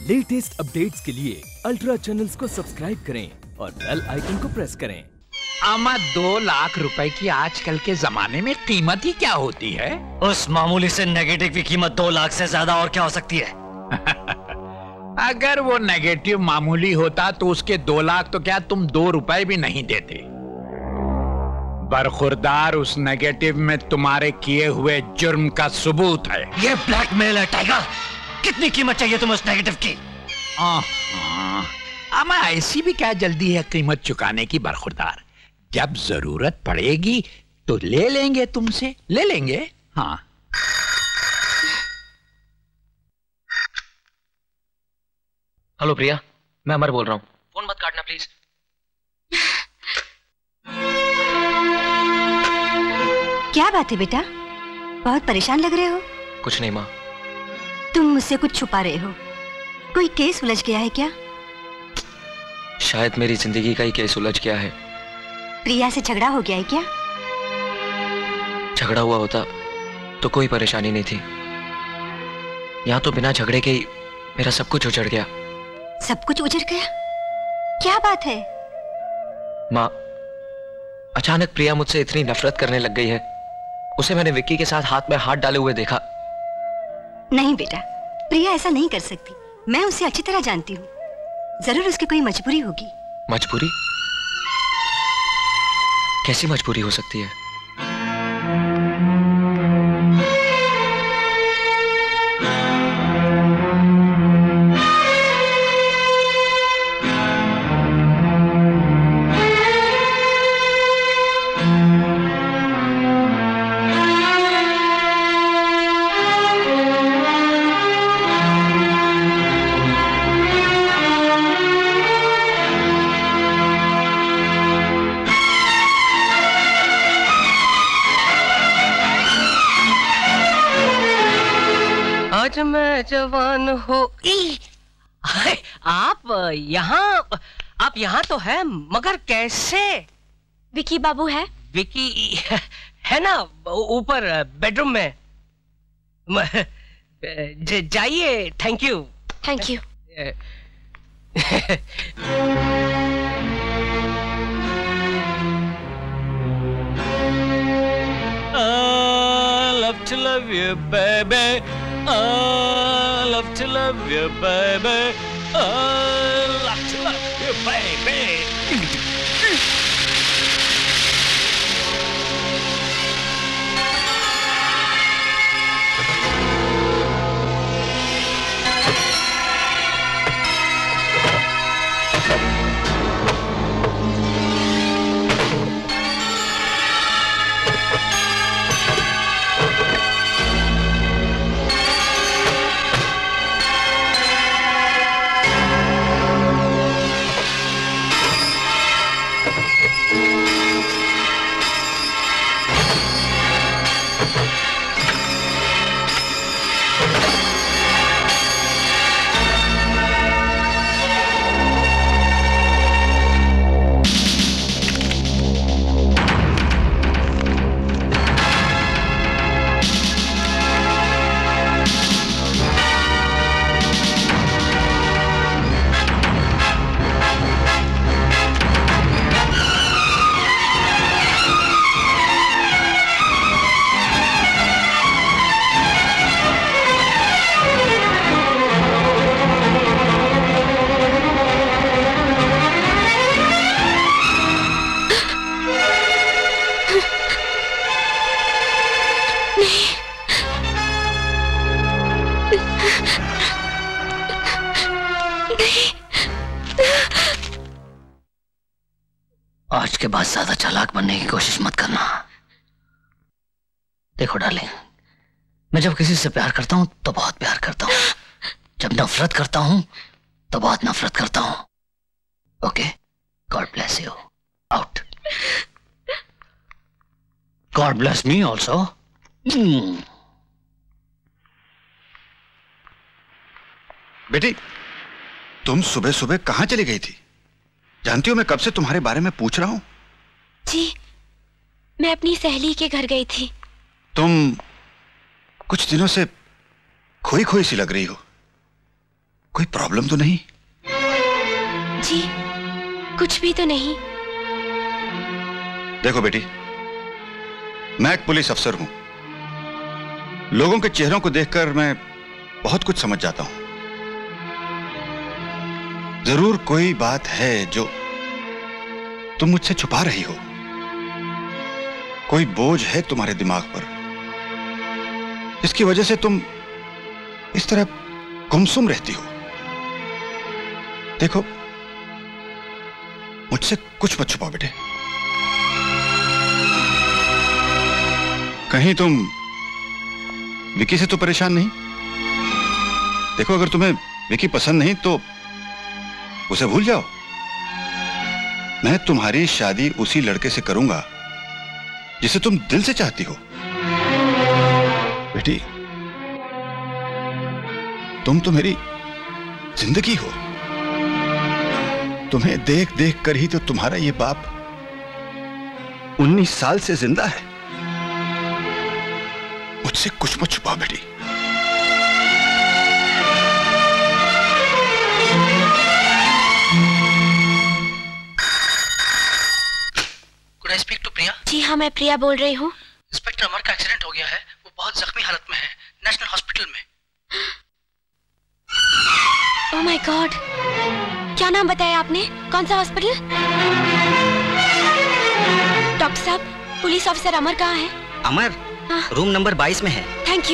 Latest updates के लिए ultra channels को सब्सक्राइब करें और बेल आइकन को प्रेस करें। अमा 2 लाख रुपए की आजकल के जमाने में कीमत ही क्या होती है? उस मामूली से नेगेटिव की कीमत 2 लाख से ज्यादा और क्या हो सकती है? अगर वो नेगेटिव मामूली होता तो उसके 2 लाख तो क्या तुम 2 रुपए भी नहीं देते। बरखुरदार, उस नेगेटिव में तुम्हारे किए हुए जुर्म का सबूत है। ये ब्लैकमेल है टाइगर। कितनी कीमत चाहिए तुम्हें उस नेगेटिव की? अमा ऐसी भी क्या जल्दी है कीमत चुकाने की बरखुरदार? जब जरूरत पड़ेगी तो ले लेंगे तुमसे, ले लेंगे। हाँ, हेलो प्रिया, मैं अमर बोल रहा हूँ। फोन मत काटना प्लीज। क्या बात है बेटा, बहुत परेशान लग रहे हो? कुछ नहीं माँ। तुम मुझसे कुछ छुपा रहे हो। कोई केस उलझ गया है क्या? शायद मेरी जिंदगी का ही केस उलझ गया है। प्रिया से झगड़ा हो गया है क्या? झगड़ा हुआ होता तो कोई परेशानी नहीं थी। यहाँ तो बिना झगड़े के ही मेरा सब कुछ उजड़ गया। सब कुछ उजड़ गया? क्या बात है? माँ, अचानक प्रिया मुझसे इतनी नफरत करने लग गई है। उसे मैंने विक्की के साथ हाथ में हाथ डाले हुए देखा। नहीं बेटा, प्रिया ऐसा नहीं कर सकती। मैं उसे अच्छी तरह जानती हूँ। जरूर उसकी कोई मजबूरी होगी। मजबूरी? कैसी मजबूरी हो सकती है? आज मैं जवान हो। आप यहाँ तो है, मगर कैसे? विकी बाबू है? विकी है ना ऊपर बेडरूम में। जाइए। Thank you. Thank you. Love to love you, baby. I love to love you, baby. I love to love you, baby. आज के बाद ज्यादा चालाक बनने की कोशिश मत करना। देखो डार्लिंग, मैं जब किसी से प्यार करता हूं तो बहुत प्यार करता हूं। जब नफरत करता हूं तो बहुत नफरत करता हूं। Okay, God bless you. Out. God bless me also. बेटी, तुम सुबह सुबह कहां चली गई थी? जानती हो मैं कब से तुम्हारे बारे में पूछ रहा हूं। जी, मैं अपनी सहेली के घर गई थी। तुम कुछ दिनों से खोई खोई सी लग रही हो। कोई प्रॉब्लम तो नहीं? जी कुछ भी तो नहीं। देखो बेटी, मैं एक पुलिस अफसर हूं। लोगों के चेहरों को देखकर मैं बहुत कुछ समझ जाता हूं। जरूर कोई बात है जो तुम मुझसे छुपा रही हो। कोई बोझ है तुम्हारे दिमाग पर जिसकी वजह से तुम इस तरह गुमसुम रहती हो। देखो, मुझसे कुछ मत छुपाओ बेटे। कहीं तुम विकी से तो परेशान नहीं? देखो, अगर तुम्हें विकी पसंद नहीं तो उसे भूल जाओ। मैं तुम्हारी शादी उसी लड़के से करूंगा जिसे तुम दिल से चाहती हो। बेटी, तुम तो मेरी जिंदगी हो। तुम्हें देख देख कर ही तो तुम्हारा ये बाप 19 साल से जिंदा है। मुझसे कुछ मत छुपाओ बेटी। Could I speak to प्रिया? जी हाँ, मैं प्रिया बोल रही हूँ। इंस्पेक्टर अमर का एक्सीडेंट हो गया है, वो बहुत जख्मी हालत में है, नेशनल हॉस्पिटल में। ओह माय गॉड, क्या नाम बताया आपने? कौन सा हॉस्पिटल? डॉक्टर साहब, पुलिस ऑफिसर अमर कहाँ है? अमर हाँ। रूम नंबर 22 में है। Thank you.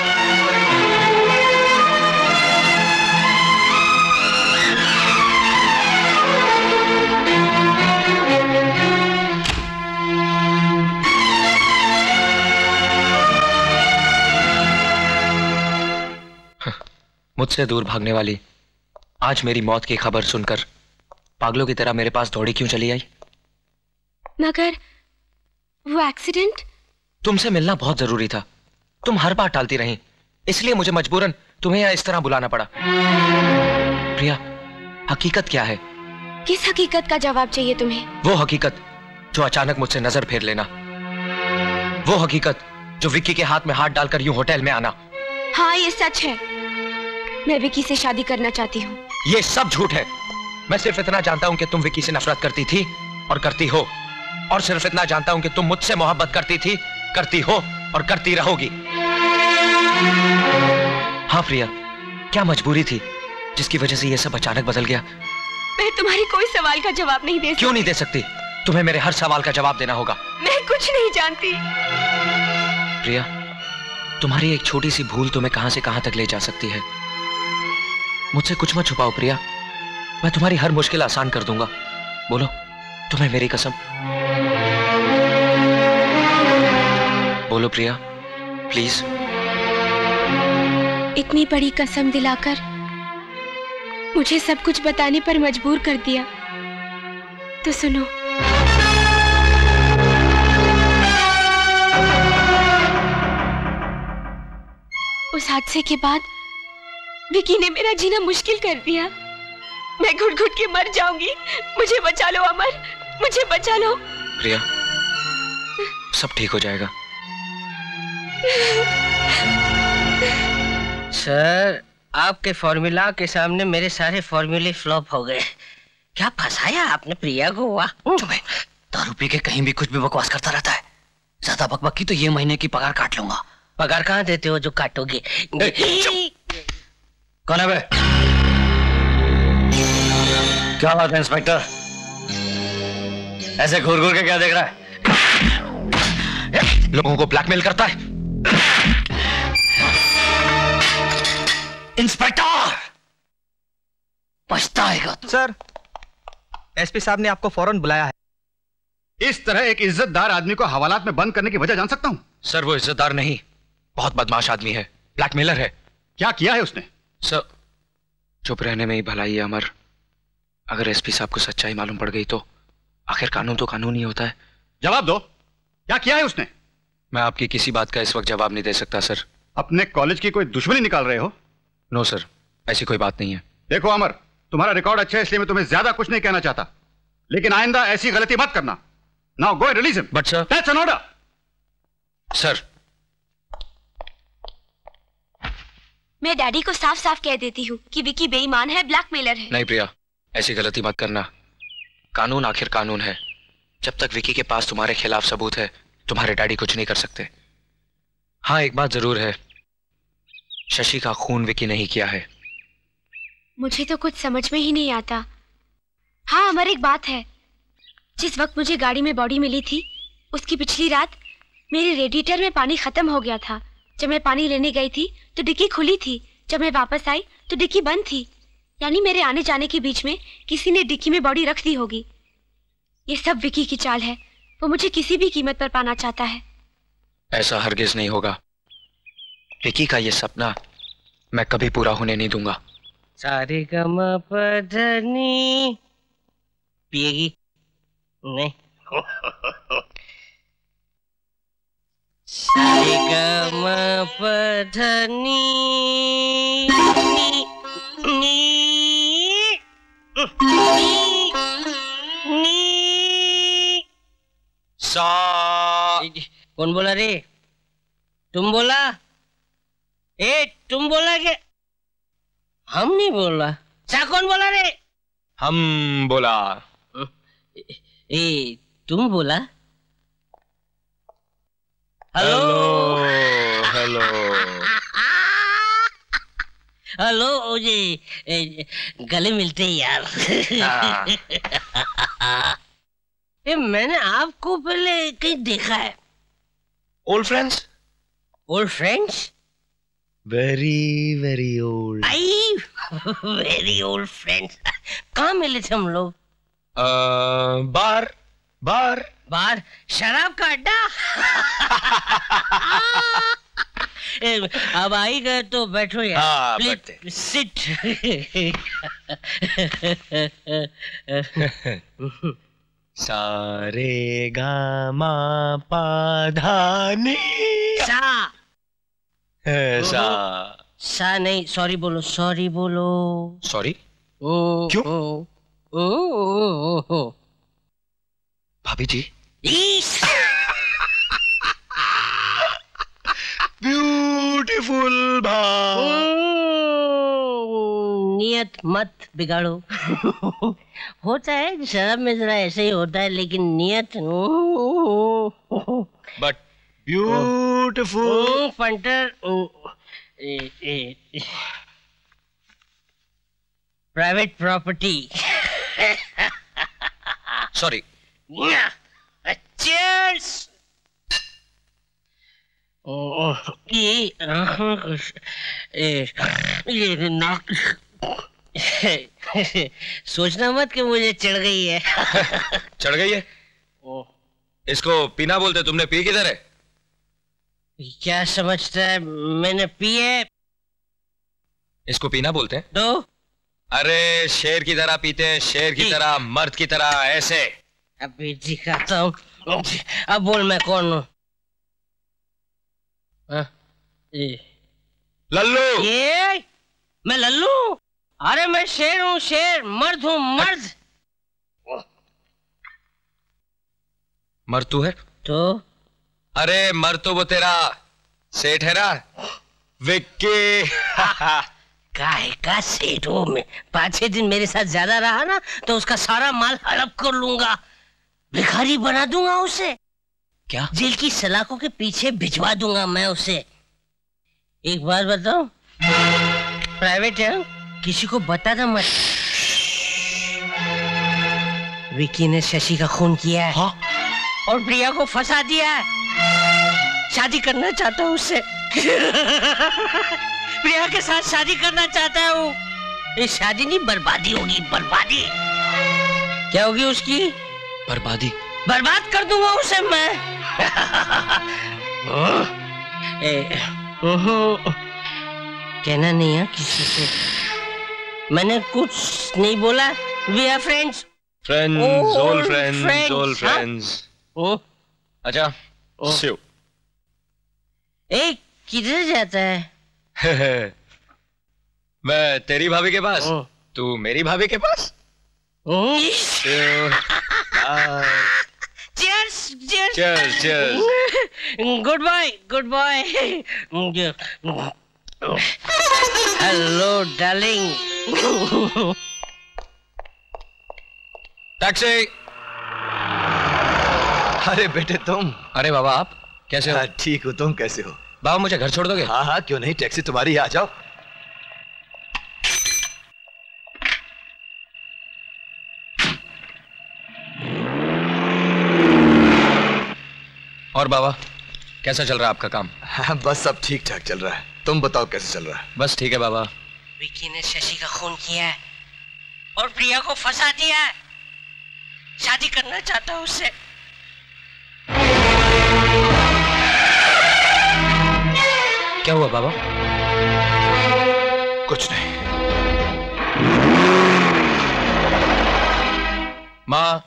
मुझसे दूर भागने वाली आज मेरी मौत की खबर सुनकर पागलों की तरह मेरे पास दौड़ी क्यों चली आई? मगर वो एक्सीडेंट? तुमसे मिलना बहुत जरूरी था। तुम हर बार टालती रही, इसलिए मुझे मजबूरन तुम्हें यहाँ इस तरह बुलाना पड़ा। प्रिया, हकीकत क्या है? किस हकीकत का जवाब चाहिए तुम्हें? वो हकीकत जो अचानक मुझसे नजर फेर लेना, वो हकीकत जो विक्की के हाथ में हाथ डालकर यूं होटल में आना। हाँ, ये सच है। मैं विक्की से शादी करना चाहती हूँ। ये सब झूठ है। मैं सिर्फ इतना जानता हूं कि तुम विक्की से नफरत करती थी और करती हो, और सिर्फ इतना जानता हूं कि तुम मुझसे मोहब्बत करती थी, करती हो और करती रहोगी। हाँ प्रिया, क्या मजबूरी थी जिसकी वजह से ये सब अचानक बदल गया? मैं तुम्हारी कोई सवाल का जवाब नहीं दे सकती। क्यों नहीं दे सकती? तुम्हें मेरे हर सवाल का जवाब देना होगा। मैं कुछ नहीं जानती। प्रिया, तुम्हारी एक छोटी सी भूल तुम्हें कहां से कहां तक ले जा सकती है। मुझसे कुछ मत छुपाओ प्रिया, मैं तुम्हारी हर मुश्किल आसान कर दूंगा। बोलो, तुम्हें मेरी कसम। बोलो प्रिया, प्लीज। इतनी बड़ी कसम दिलाकर मुझे सब कुछ बताने पर मजबूर कर दिया, तो सुनो। उस हादसे के बाद विकी ने मेरा जीना मुश्किल कर दिया। मैं घुट घुट के मर जाऊंगी। मुझे बचा लो अमर, मुझे बचा लो। प्रिया, सब ठीक हो जाएगा। सर, आपके फॉर्मूला के सामने मेरे सारे फॉर्मूले फ्लॉप हो गए। क्या फंसाया आपने प्रिया को? वाह। दारू पी के कहीं भी कुछ भी बकवास करता रहता है। ज्यादा बकबक की तो ये महीने की पगार काट लूंगा। पगार कहाँ देते हो जो काटोगे? कौन है बे? क्या बात है इंस्पेक्टर? ऐसे घूर घूर के क्या देख रहा है? लोगों को ब्लैकमेल करता है। इंस्पेक्टर, पछताएगा तू। सर, एसपी साहब ने आपको फौरन बुलाया है। इस तरह एक इज्जतदार आदमी को हवालात में बंद करने की वजह जान सकता हूं? सर, वो इज्जतदार नहीं, बहुत बदमाश आदमी है, ब्लैकमेलर है। क्या किया है उसने? सर, चुप रहने में ही भलाई है अमर। अगर एसपी साहब को सच्चाई मालूम पड़ गई तो आखिर कानून तो कानून ही होता है। जवाब दो, क्या किया है उसने? मैं आपकी किसी बात का इस वक्त जवाब नहीं दे सकता सर। अपने कॉलेज की कोई दुश्मनी निकाल रहे हो? नो सर, ऐसी कोई बात नहीं है। देखो अमर, तुम्हारा रिकॉर्ड अच्छा है इसलिए मैं तुम्हें ज्यादा कुछ नहीं कहना चाहता, लेकिन आइंदा ऐसी गलती मत करना। Now go and release him. But sir, that's an order. Sir, मैं डैडी को साफ साफ कह देती हूँ कि विकी बेईमान है, ब्लैकमेलर है। नहीं प्रिया, ऐसी गलती मत करना। कानून आखिर कानून है। जब तक विकी के पास तुम्हारे खिलाफ सबूत है, तुम्हारे डैडी कुछ नहीं कर सकते। हाँ, एक बात जरूर है, शशि का खून विकी नहीं किया है। मुझे तो कुछ समझ में ही नहीं आता। हाँ अमर, एक बात है, जिस वक्त मुझे गाड़ी में बॉडी मिली थी उसकी पिछली रात मेरे रेडिएटर में पानी खत्म हो गया था। जब मैं पानी लेने गई थी तो डिक्की खुली थी, जब मैं वापस आई तो डिक्की बंद थी। यानी मेरे आने जाने के बीच में किसी ने डिक्की में बॉडी रख दी होगी। ये सब विकी की चाल है, वो मुझे किसी भी कीमत पर पाना चाहता है। ऐसा हरगिज नहीं होगा। विकी का ये सपना मैं कभी पूरा होने नहीं दूंगा। सारे गमा पधनी पिएगी नहीं? सारे गमा पधनी कौन बोला रे? तुम बोला? तुम बोला क्या? हम नहीं बोला। सा कौन बोला रे? हम बोला। तुम बोला? हेलो हेलो हेलो जी, गले मिलते हैं यार। मैंने आपको पहले कहीं देखा है। Old friends? Old friends? Very very old. Very old friends. कहाँ मिले थे हम लोग? बार बार बार, शराब का अड्डा। अब आई गए तो बैठो यार। हाँ, प्लीज सिट। सारे गामा पाधानी सा सा सा नहीं, सॉरी बोलो, सॉरी बोलो। सॉरी? क्यों? भाभी जी। ब्यूटीफुल भाव। नियत मत बिगाड़ो। होता है शराब में जरा ऐसे ही होता है, लेकिन नियत बट ब्यूटीफुल। फंटर प्राइवेट प्रॉपर्टी। सॉरी। Cheers! ये नाक सोचना मत कि मुझे चढ़ गई है। चढ़ गई है? इसको पीना बोलते, तुमने पी किधर है? क्या समझता है मैंने पी है? इसको पीना बोलते हैं? तो अरे शेर की तरह पीते हैं, शेर की तरह, मर्द की तरह, ऐसे। अभी दिखाता हूँ। अब बोल मैं कौन हूँ? लल्लू। ये मैं लल्लू? अरे मैं शेर हूँ, शेर, मर्द हूँ, मर्द। मर्द तू है? तो अरे मर्द तो वो तेरा सेठ है ना, विक्की। काहे का सेठ हो मैं? 5-6 दिन मेरे साथ ज्यादा रहा ना तो उसका सारा माल हड़प कर लूंगा, भिखारी बना दूंगा उसे। क्या? जेल की सलाखों के पीछे भिजवा दूंगा मैं उसे। एक बात बताओ, प्राइवेट है, किसी को बताना मत। विक्की ने शशि का खून किया है। हाँ? और प्रिया को फंसा दिया है। शादी करना चाहता हूँ उससे। प्रिया के साथ शादी करना चाहता हूँ। ये शादी नहीं, बर्बादी होगी, बर्बादी। क्या होगी उसकी? बर्बादी। बर्बाद कर दूंगा उसे मैं। कहना नहीं है किसी से, मैंने कुछ नहीं बोला। We are friends. Friends, old friends, old friends. अच्छा, शिव। किधर जाता है? मैं तेरी भाभी के पास, तू मेरी भाभी के पास। Cheers, cheers. Cheers, cheers. Good boy, good boy. Hello darling. Taxi. अरे बेटे तुम। अरे बाबा आप कैसे हो? ठीक हो, तुम कैसे हो? बाबा मुझे घर छोड़ दोगे? हाँ हाँ क्यों नहीं, टैक्सी तुम्हारी, आ जाओ। और बाबा कैसा चल रहा है आपका काम? हाँ, बस सब ठीक ठाक चल रहा है। तुम बताओ कैसे चल रहा है? बस ठीक है बाबा। विकी ने शशि का खून किया है और प्रिया को फंसा दिया है। शादी करना चाहता हूँ उससे। क्या हुआ बाबा? कुछ नहीं। माँ,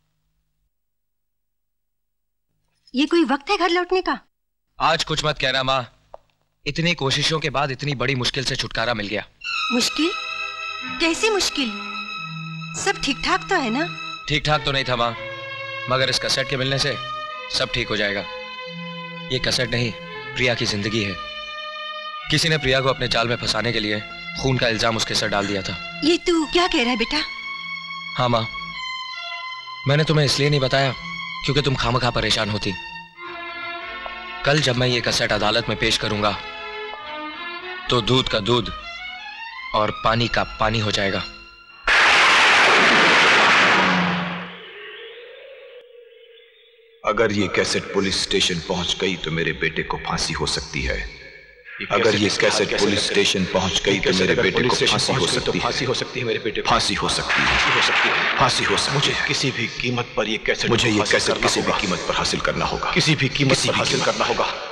ये कोई वक्त है घर लौटने का? आज कुछ मत कहना माँ। इतनी कोशिशों के बाद इतनी बड़ी मुश्किल से छुटकारा मिल गया। मुश्किल? कैसी मुश्किल? सब ठीक ठाक तो है ना? ठीक ठाक तो नहीं था माँ, मगर इस कैसेट के मिलने से सब ठीक हो जाएगा। ये कैसेट नहीं, प्रिया की जिंदगी है। किसी ने प्रिया को अपने जाल में फंसाने के लिए खून का इल्जाम उसके सर डाल दिया था। ये तू क्या कह रहा है बेटा? हाँ माँ, मैंने तुम्हें इसलिए नहीं बताया क्योंकि तुम खामखा परेशान होती। कल जब मैं ये कैसेट अदालत में पेश करूंगा तो दूध का दूध और पानी का पानी हो जाएगा। अगर ये कैसेट पुलिस स्टेशन पहुंच गई तो मेरे बेटे को फांसी हो सकती है। अगर ये कैसेट पुलिस स्टेशन पहुंच गई तो मेरे बेटे को फांसी हो सकती है। फांसी हो सकती है मेरे बेटे को। फांसी हो सकती है। फांसी हो सकती है। मुझे किसी भी कीमत पर ये कैसेट, मुझे ये कैसेट किसी भी कीमत पर हासिल करना होगा। किसी भी कीमत पर हासिल करना होगा।